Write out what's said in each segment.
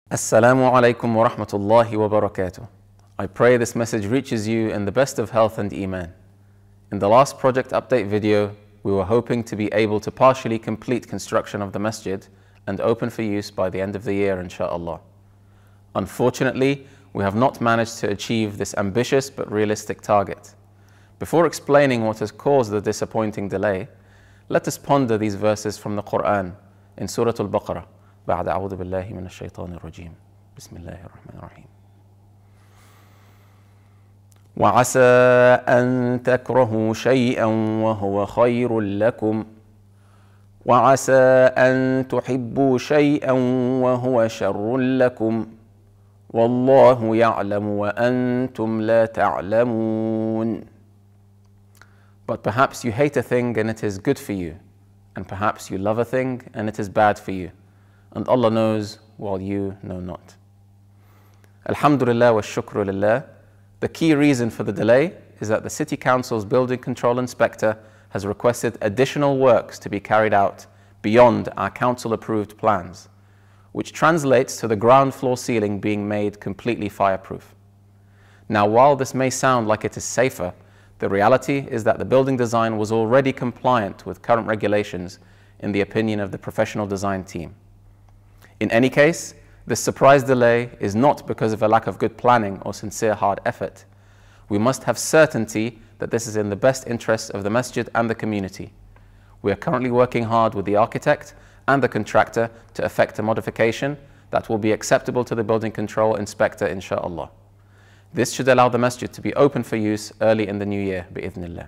Assalamu alaikum wa rahmatullahi wa barakatuh. I pray this message reaches you in the best of health and iman. In the last project update video, we were hoping to be able to partially complete construction of the masjid and open for use by the end of the year, insha'Allah. Unfortunately, we have not managed to achieve this ambitious but realistic target. Before explaining what has caused the disappointing delay, let us ponder these verses from the Quran in Surah Al-Baqarah. بعد أعوذ بالله من الشيطان الرجيم بسم الله الرحمن الرحيم وعسى أن تكرهوا شيئا وهو خير لكم وعسى أن تحبوا شيئا وهو شر لكم والله يعلم وأنتم لا تعلمون. But perhaps you hate a thing and it is good for you, and perhaps you love a thing and it is bad for you. And Allah knows while you know not. Alhamdulillah wa shukru lillah. The key reason for the delay is that the City Council's Building Control Inspector has requested additional works to be carried out beyond our council approved plans, which translates to the ground floor ceiling being made completely fireproof. Now, while this may sound like it is safer, the reality is that the building design was already compliant with current regulations in the opinion of the professional design team. In any case, this surprise delay is not because of a lack of good planning or sincere hard effort. We must have certainty that this is in the best interests of the masjid and the community. We are currently working hard with the architect and the contractor to effect a modification that will be acceptable to the building control inspector, insha'Allah. This should allow the masjid to be open for use early in the new year, bi'idhnillah.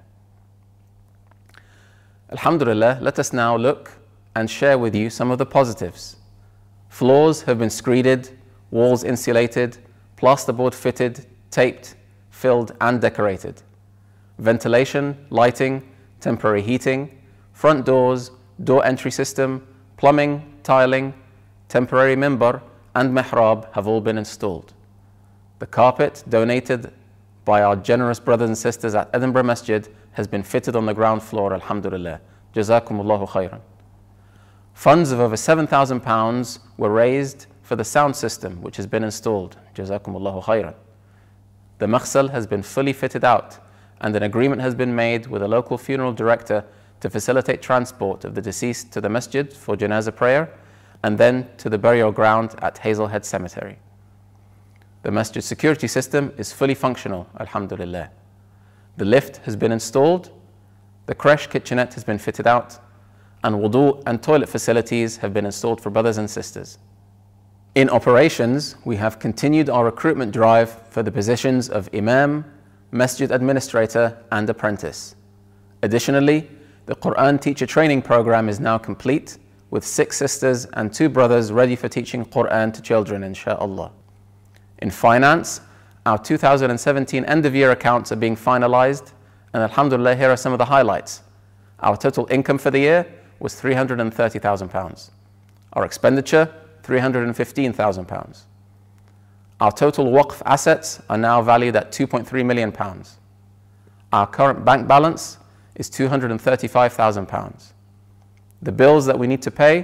Alhamdulillah, let us now look and share with you some of the positives. Floors have been screeded, walls insulated, plasterboard fitted, taped, filled and decorated. Ventilation, lighting, temporary heating, front doors, door entry system, plumbing, tiling, temporary mimbar and mihrab have all been installed. The carpet donated by our generous brothers and sisters at Edinburgh Masjid has been fitted on the ground floor, alhamdulillah. Jazakumullahu khairan. Funds of over £7,000 were raised for the sound system, which has been installed. Jazakumullahu khairan. The maghsal has been fully fitted out, and an agreement has been made with a local funeral director to facilitate transport of the deceased to the masjid for janazah prayer, and then to the burial ground at Hazelhead Cemetery. The masjid security system is fully functional, alhamdulillah. The lift has been installed, the creche kitchenette has been fitted out, and wudu and toilet facilities have been installed for brothers and sisters. In operations, we have continued our recruitment drive for the positions of imam, masjid administrator and apprentice. Additionally, the Quran teacher training program is now complete, with 6 sisters and 2 brothers ready for teaching Quran to children, insha'Allah. In finance, our 2017 end-of-year accounts are being finalized, and alhamdulillah, here are some of the highlights. Our total income for the year was £330,000. Our expenditure, £315,000. Our total waqf assets are now valued at £2.3 million. Our current bank balance is £235,000. The bills that we need to pay,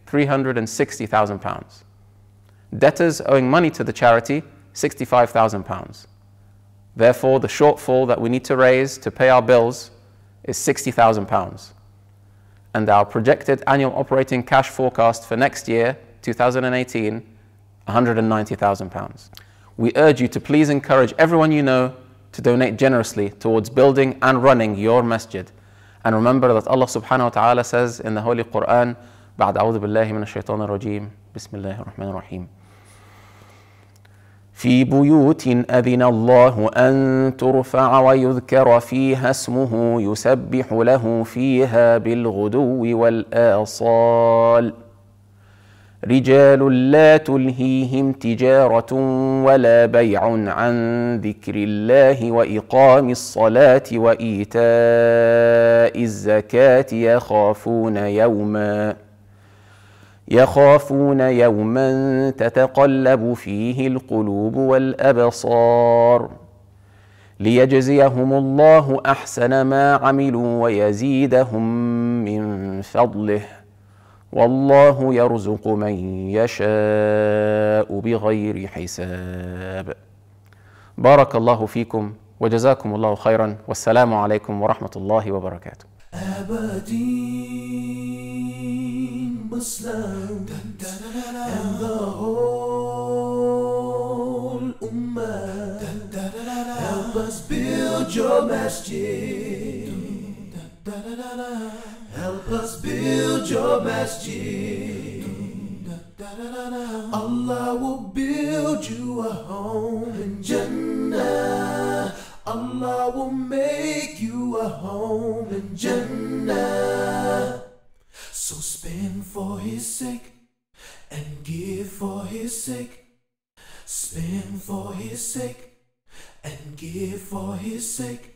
£360,000. Debtors owing money to the charity, £65,000. Therefore, the shortfall that we need to raise to pay our bills is £60,000. And our projected annual operating cash forecast for next year, 2018, £190,000. We urge you to please encourage everyone you know to donate generously towards building and running your masjid. And remember that Allah subhanahu wa ta'ala says in the Holy Quran, بعد أعوذ بالله من الشيطان الرجيم بسم الله الرحمن الرحيم في بيوت أذن الله أن ترفع ويذكر فيها اسمه يسبح له فيها بالغدو والآصال رجال لا تلهيهم تجارة ولا بيع عن ذكر الله وإقام الصلاة وإيتاء الزكاة يخافون يوما تتقلب فيه القلوب والأبصار ليجزيهم الله أحسن ما عملوا ويزيدهم من فضله والله يرزق من يشاء بغير حساب. بارك الله فيكم وجزاكم الله خيرا، والسلام عليكم ورحمة الله وبركاته. Aberdeen Muslims and the whole Ummah, help us build your masjid. Help us build your masjid. Allah will build you a home in Jannah. Allah will make you a home in Jannah. So spend for His sake and give for His sake. Spend for His sake and give for His sake.